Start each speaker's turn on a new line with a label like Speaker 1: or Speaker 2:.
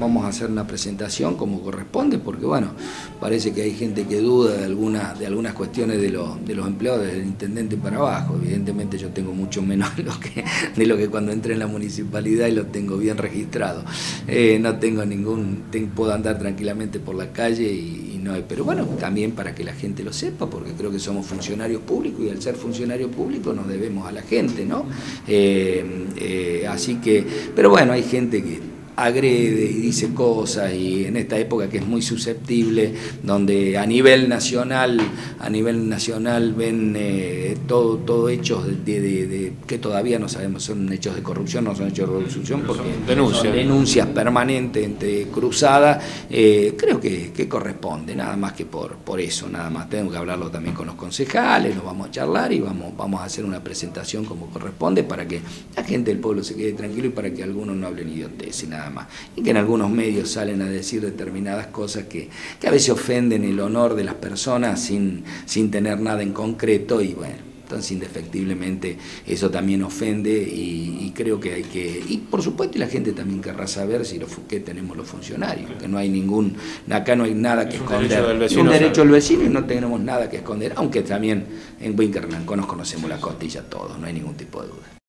Speaker 1: vamos a hacer una presentación como corresponde, porque bueno, parece que hay gente que duda de algunas cuestiones de los empleados del intendente para abajo. Evidentemente yo tengo mucho menos de lo que cuando entré en la municipalidad y lo tengo bien registrado. No tengo puedo andar tranquilamente por la calle y no hay, pero bueno, también para que la gente lo sepa, porque creo que somos funcionarios públicos y al ser funcionarios públicos nos debemos a la gente, ¿no? Así que, pero bueno, hay gente que agrede y dice cosas, y en esta época que es muy susceptible, donde a nivel nacional ven todo hechos que todavía no sabemos, son hechos de corrupción, no son hechos de corrupción, porque son denuncias permanentes cruzadas. Creo que corresponde, nada más que por eso, nada más. Tengo que hablarlo también con los concejales, nos vamos a charlar y vamos a hacer una presentación como corresponde para que la gente del pueblo se quede tranquilo y para que algunos no hablen idioteces, nada más. Y que en algunos medios salen a decir determinadas cosas que a veces ofenden el honor de las personas sin tener nada en concreto, y bueno, entonces indefectiblemente eso también ofende, y creo que hay que, y por supuesto la gente también querrá saber si qué tenemos los funcionarios, que no hay acá no hay nada que esconder, es un derecho del vecino y no tenemos nada que esconder, aunque también en Winkernancó nos conocemos la costilla todos, no hay ningún tipo de duda.